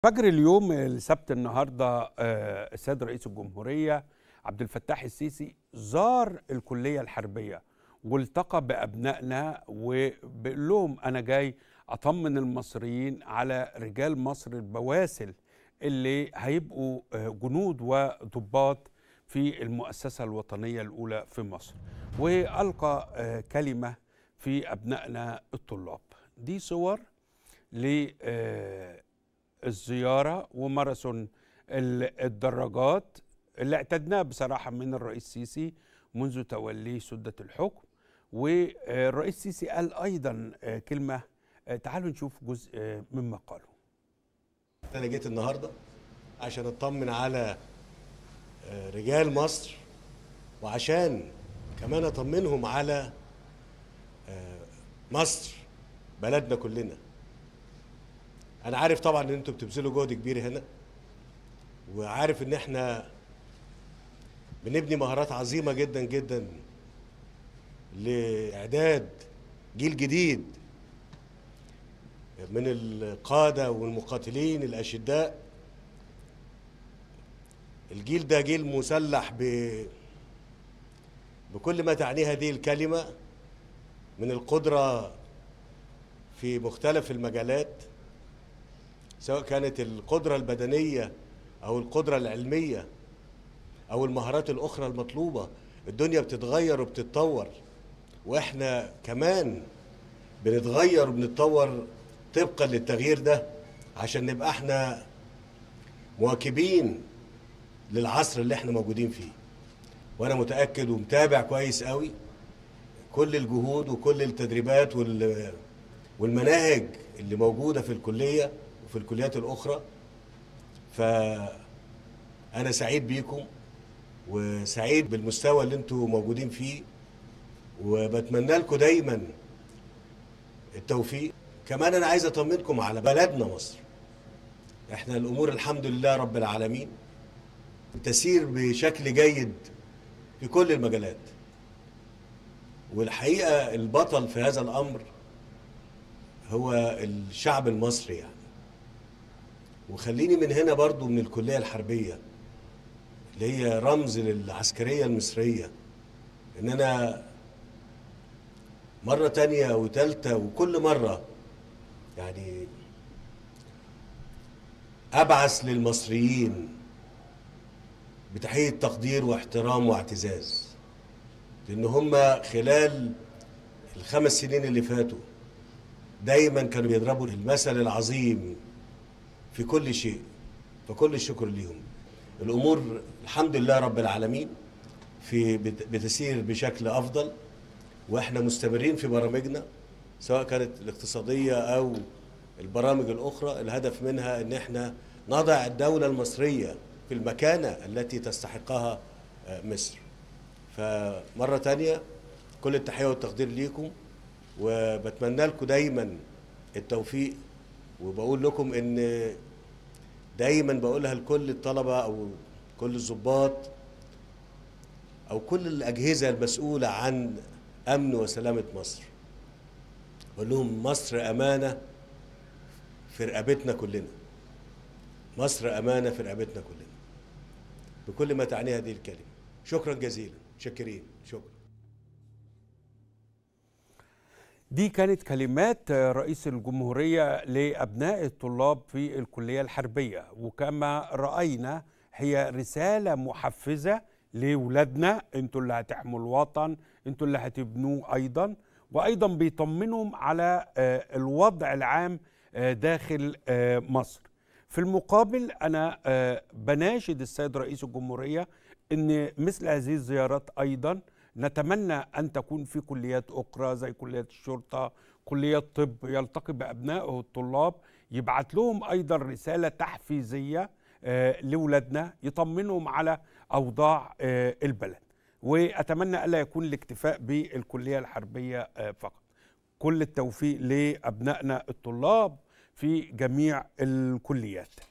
فجر اليوم السبت النهارده السيد رئيس الجمهورية عبد الفتاح السيسي زار الكلية الحربية والتقى بأبنائنا وبيقول لهم أنا جاي أطمن المصريين على رجال مصر البواسل اللي هيبقوا جنود وضباط في المؤسسة الوطنية الأولى في مصر، وألقى كلمة في أبنائنا الطلاب. دي صور الزيارة وماراثون الدراجات اللي اعتدناه بصراحة من الرئيس السيسي منذ توليه سدة الحكم. والرئيس السيسي قال أيضا كلمة، تعالوا نشوف جزء مما قاله. أنا جيت النهاردة عشان أطمن على رجال مصر، وعشان كمان أطمنهم على مصر بلدنا كلنا. أنا عارف طبعا إن أنتوا بتبذلوا جهد كبير هنا، وعارف إن إحنا بنبني مهارات عظيمة جدا جدا لإعداد جيل جديد من القادة والمقاتلين الأشداء. الجيل ده جيل مسلح بكل ما تعنيه هذه الكلمة من القدرة في مختلف المجالات، سواء كانت القدرة البدنية أو القدرة العلمية أو المهارات الأخرى المطلوبة. الدنيا بتتغير وبتتطور، وإحنا كمان بنتغير وبنتطور طبقا للتغيير ده عشان نبقى إحنا مواكبين للعصر اللي إحنا موجودين فيه. وأنا متأكد ومتابع كويس قوي كل الجهود وكل التدريبات والمناهج اللي موجودة في الكلية وفي الكليات الأخرى. فأنا سعيد بيكم وسعيد بالمستوى اللي انتوا موجودين فيه، وبتمنى لكم دايما التوفيق. كمان أنا عايز أطمنكم على بلدنا مصر. احنا الأمور الحمد لله رب العالمين تسير بشكل جيد في كل المجالات، والحقيقة البطل في هذا الأمر هو الشعب المصري يعني. وخليني من هنا برضو من الكلية الحربية اللي هي رمز للعسكرية المصرية إن أنا مرة تانية وتالتة وكل مرة يعني أبعث للمصريين بتحية تقدير واحترام واعتزاز، لأن هم خلال ال5 سنين اللي فاتوا دايما كانوا بيضربوا المثل العظيم في كل شيء، فكل الشكر ليهم. الأمور الحمد لله رب العالمين بتسير بشكل أفضل، وإحنا مستمرين في برامجنا سواء كانت الاقتصادية أو البرامج الأخرى. الهدف منها إن إحنا نضع الدولة المصرية في المكانة التي تستحقها مصر. فمرة تانية كل التحية والتقدير ليكم، وبتمنى لكم دايما التوفيق. وبقول لكم ان دايما بقولها لكل الطلبة او كل الضباط او كل الاجهزة المسؤولة عن امن وسلامة مصر، بقول لهم مصر امانة في رقبتنا كلنا. مصر امانة في رقبتنا كلنا بكل ما تعنيها هذه الكلمة. شكرا جزيلا، شكرين، شكرا. دي كانت كلمات رئيس الجمهورية لأبناء الطلاب في الكلية الحربية، وكما رأينا هي رسالة محفزة لولادنا، انتوا اللي هتحموا الوطن، انتوا اللي هتبنوه أيضا، وأيضا بيطمنهم على الوضع العام داخل مصر. في المقابل أنا بناشد السيد رئيس الجمهورية أن مثل هذه الزيارات أيضا نتمنى أن تكون في كليات أخرى زي كليات الشرطة، كليات طب، يلتقي بأبنائه الطلاب، يبعت لهم أيضا رسالة تحفيزية لولادنا يطمنهم على أوضاع البلد. وأتمنى ألا يكون الاكتفاء بالكلية الحربية فقط. كل التوفيق لأبنائنا الطلاب في جميع الكليات.